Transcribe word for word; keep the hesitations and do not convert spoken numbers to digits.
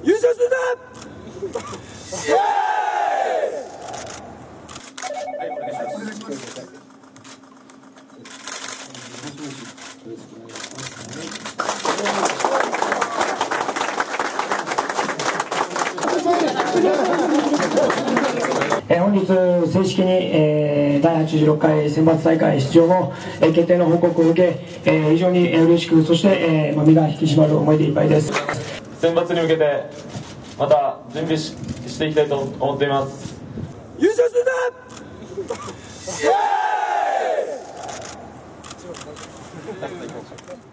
優勝するんだ。はい、お願いします。 えー、本日正式に、えー、だいはちじゅうろっかい選抜大会出場の、えー、決定の報告を受け、えー、非常に嬉しく、そして、えーまあ、身が引き締まる思いでいっぱいです。 選抜に向けてまた準備 し, していきたいと思っています。 優勝するんだ。イエーイ。